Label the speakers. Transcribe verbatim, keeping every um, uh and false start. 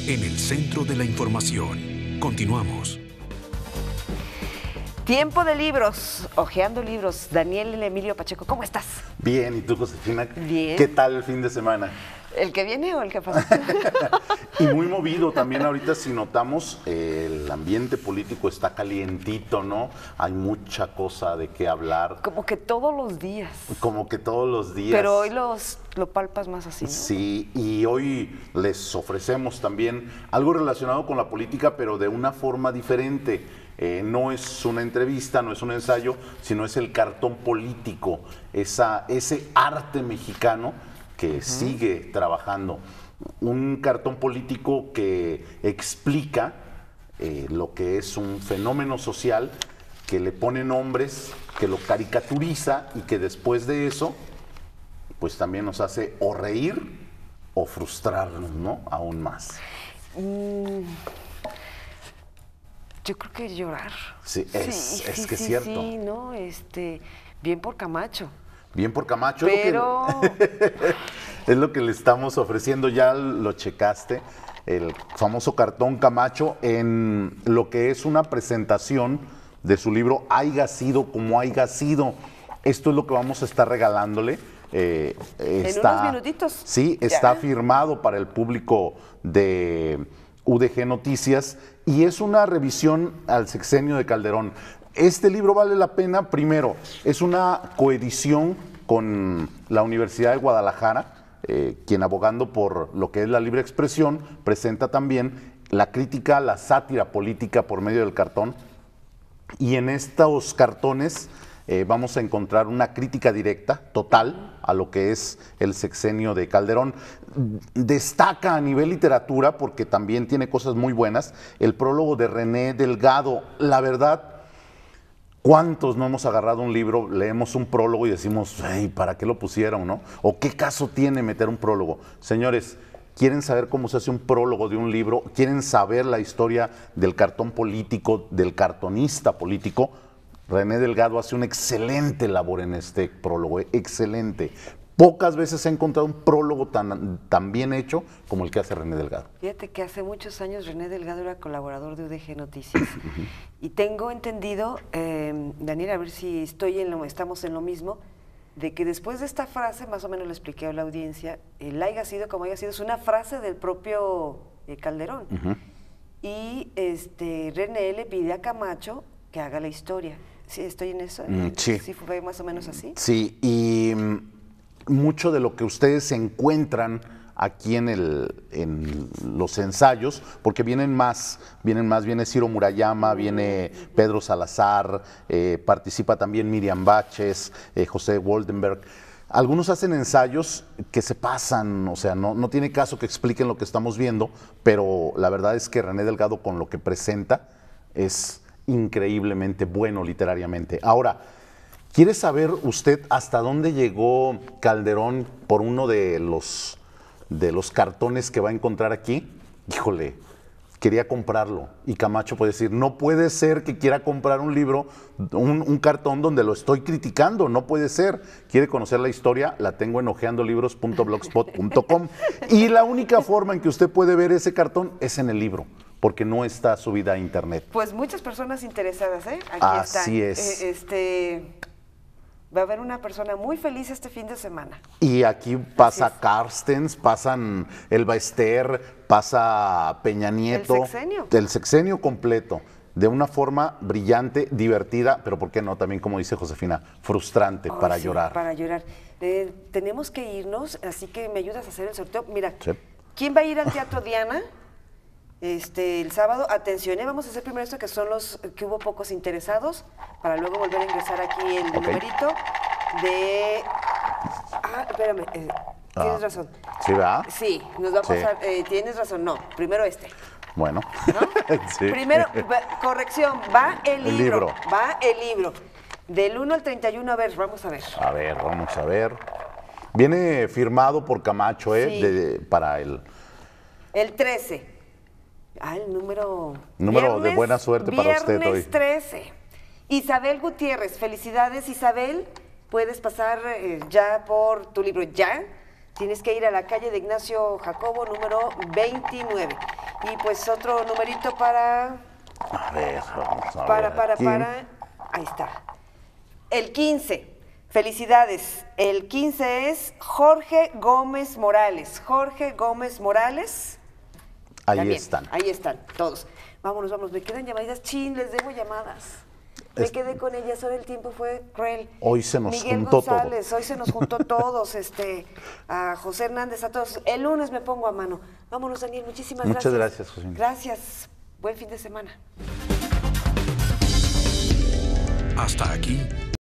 Speaker 1: en el centro de la información. Continuamos.
Speaker 2: Tiempo de libros, hojeando libros. Daniel Emilio Pacheco, ¿cómo estás?
Speaker 3: Bien, ¿y tú, Josefina?
Speaker 2: Bien.
Speaker 3: ¿Qué tal el fin de semana?
Speaker 2: ¿El que viene o el que pasa?
Speaker 3: Y muy movido también ahorita, si notamos, eh, el ambiente político está calientito, ¿no? Hay mucha cosa de qué hablar.
Speaker 2: Como que todos los días.
Speaker 3: Como que todos los días.
Speaker 2: Pero hoy los, lo palpas más así, ¿no?
Speaker 3: Sí, y hoy les ofrecemos también algo relacionado con la política, pero de una forma diferente. Eh, no es una entrevista, no es un ensayo, sino es el cartón político, esa, ese arte mexicano que uh-huh. sigue trabajando. Un cartón político que explica eh, lo que es un fenómeno social, que le pone nombres, que lo caricaturiza y que después de eso, pues también nos hace o reír o frustrarnos, ¿no? Aún más.
Speaker 2: Mm. Yo creo que llorar.
Speaker 3: Sí, es,
Speaker 2: sí,
Speaker 3: es
Speaker 2: sí,
Speaker 3: que es
Speaker 2: sí,
Speaker 3: cierto.
Speaker 2: Sí, no, este, bien por Camacho.
Speaker 3: Bien por Camacho.
Speaker 2: Pero...
Speaker 3: Es lo, que, es lo que le estamos ofreciendo, ya lo checaste, el famoso cartón Camacho en lo que es una presentación de su libro Haiga sido como haiga sido. Esto es lo que vamos a estar regalándole. Eh, está,
Speaker 2: en unos minutitos.
Speaker 3: Sí, está firmado para el público de U D G Noticias y es una revisión al sexenio de Calderón. Este libro vale la pena, primero, es una coedición con la Universidad de Guadalajara, eh, quien abogando por lo que es la libre expresión, presenta también la crítica, la sátira política por medio del cartón. Y en estos cartones eh, vamos a encontrar una crítica directa, total, a lo que es el sexenio de Calderón. Destaca a nivel literatura, porque también tiene cosas muy buenas, el prólogo de René Delgado. La verdad, ¿cuántos no hemos agarrado un libro, leemos un prólogo y decimos, hey, ¿para qué lo pusieron, no? ¿O qué caso tiene meter un prólogo? Señores, ¿quieren saber cómo se hace un prólogo de un libro? ¿Quieren saber la historia del cartón político, del cartonista político? René Delgado hace una excelente labor en este prólogo, eh, excelente. Pocas veces he encontrado un prólogo tan, tan bien hecho como el que hace René Delgado.
Speaker 2: Fíjate que hace muchos años René Delgado era colaborador de U D G Noticias. Y tengo entendido, eh, Daniel, a ver si estoy en lo, estamos en lo mismo, de que después de esta frase, más o menos le expliqué a la audiencia, el haiga sido como haiga sido, es una frase del propio eh, Calderón. Uh-huh. Y este, René le pide a Camacho que haga la historia. ¿Sí estoy en eso?
Speaker 3: Mm, sí.
Speaker 2: ¿Sí fue más o menos así?
Speaker 3: Sí, y mucho de lo que ustedes encuentran aquí en, el, en los ensayos, porque vienen más, vienen más, viene Ciro Murayama, viene Pedro Salazar, eh, participa también Miriam Baches, eh, José Woldenberg. Algunos hacen ensayos que se pasan, o sea, no, no tiene caso que expliquen lo que estamos viendo, pero la verdad es que René Delgado con lo que presenta es increíblemente bueno literariamente. Ahora, ¿quiere saber usted hasta dónde llegó Calderón por uno de los, de los cartones que va a encontrar aquí? Híjole, quería comprarlo. Y Camacho puede decir, no puede ser que quiera comprar un libro, un, un cartón donde lo estoy criticando, no puede ser. ¿Quiere conocer la historia? La tengo en ojeando libros punto blogspot punto com. Y la única forma en que usted puede ver ese cartón es en el libro, porque no está subida a internet.
Speaker 2: Pues muchas personas interesadas, ¿eh? Aquí
Speaker 3: Así
Speaker 2: está.
Speaker 3: es.
Speaker 2: Eh, este, va a haber una persona muy feliz este fin de semana.
Speaker 3: Y aquí pasa Carstens, pasan Elba Ester, pasa Peña Nieto.
Speaker 2: El sexenio.
Speaker 3: El sexenio completo, de una forma brillante, divertida, pero ¿por qué no? También, como dice Josefina, frustrante, oh, para sí, llorar.
Speaker 2: Para llorar. Eh, tenemos que irnos, así que me ayudas a hacer el sorteo. Mira,
Speaker 3: sí.
Speaker 2: ¿Quién va a ir al Teatro Diana? Este, el sábado, atención, ¿eh? Vamos a hacer primero esto, que son los que hubo pocos interesados, para luego volver a ingresar aquí el okay. numerito de... Ah, espérame, eh, tienes ah, razón.
Speaker 3: ¿Sí va?
Speaker 2: Sí, nos va a pasar, sí. eh, tienes razón, no, primero este.
Speaker 3: Bueno.
Speaker 2: ¿No? Sí. Primero, va, corrección, va el libro,
Speaker 3: el libro,
Speaker 2: va el libro. Del uno al treinta y uno, a ver, vamos a ver.
Speaker 3: A ver, vamos a ver. Viene firmado por Camacho, ¿eh?
Speaker 2: Sí.
Speaker 3: De, de, para el...
Speaker 2: El trece. Ah, el número...
Speaker 3: Número
Speaker 2: viernes,
Speaker 3: de buena suerte para usted hoy.
Speaker 2: Viernes trece. Isabel Gutiérrez, felicidades Isabel. Puedes pasar eh, ya por tu libro, ya. Tienes que ir a la calle de Ignacio Jacobo, número veintinueve. Y pues otro numerito para...
Speaker 3: A ver, vamos a
Speaker 2: Para,
Speaker 3: ver
Speaker 2: para,
Speaker 3: aquí.
Speaker 2: para... Ahí está. El quince. Felicidades. El quince es Jorge Gómez Morales. Jorge Gómez Morales.
Speaker 3: Ahí
Speaker 2: También,
Speaker 3: están.
Speaker 2: Ahí están, todos. Vámonos, vámonos. Me quedan llamaditas. Chin, les debo llamadas. Me
Speaker 3: Es-
Speaker 2: quedé con ellas. Ahora el tiempo fue cruel.
Speaker 3: Hoy se nos
Speaker 2: Miguel
Speaker 3: juntó todo.
Speaker 2: González, hoy se nos juntó todos. Este, a José Hernández, a todos. El lunes me pongo a mano. Vámonos, Daniel. Muchísimas
Speaker 3: Muchas
Speaker 2: gracias.
Speaker 3: gracias, José.
Speaker 2: Gracias. Buen fin de semana.
Speaker 1: Hasta aquí